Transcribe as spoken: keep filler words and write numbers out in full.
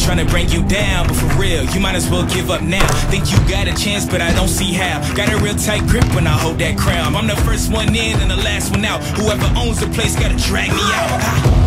tryna bring you down, but for real, you might as well give up now. Think you got a chance, but I don't see how. Got a real tight grip when I hold that crown. I'm the first one in and the last one out. Whoever owns the place gotta drag me out.